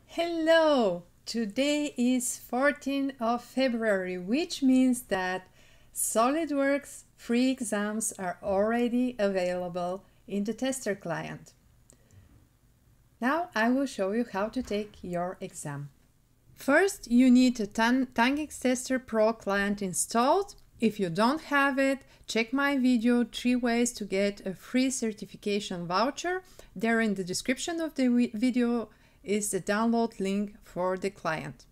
Hello! Today is 14th of February, which means that SolidWorks free exams are already available in the tester client. Now I will show you how to take your exam. First, you need a TesterPRO Client installed. If you don't have it, check my video 3 ways to get a free certification voucher. There in the description of the video is the download link for the client.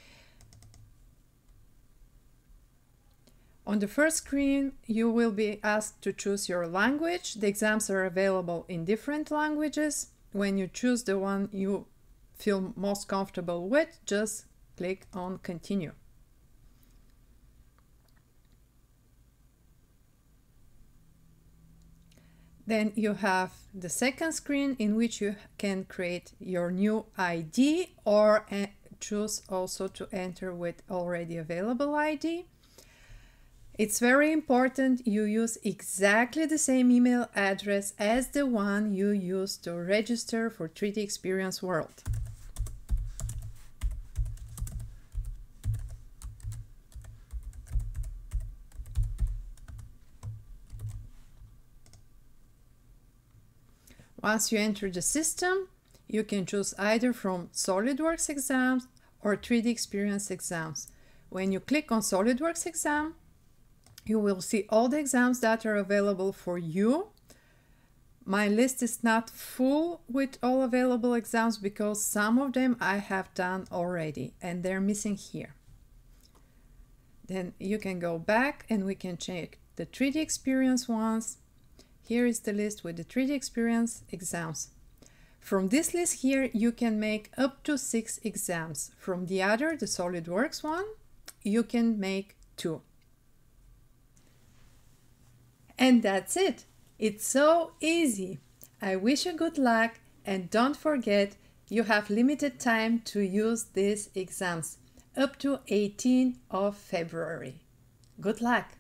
On the first screen, you will be asked to choose your language. The exams are available in different languages. When you choose the one you feel most comfortable with, just click on Continue. Then you have the second screen in which you can create your new ID or choose also to enter with already available ID. It's very important you use exactly the same email address as the one you used to register for 3D Experience World. Once you enter the system, you can choose either from SolidWorks exams or 3D Experience exams. When you click on SolidWorks exam, you will see all the exams that are available for you. My list is not full with all available exams because some of them I have done already and they're missing here. Then you can go back and we can check the 3D Experience ones. Here is the list with the 3D Experience exams. From this list here, you can make up to 6 exams. From the other, the SolidWorks one, you can make 2. And that's it. It's so easy. I wish you good luck and don't forget you have limited time to use these exams up to 18th of February. Good luck!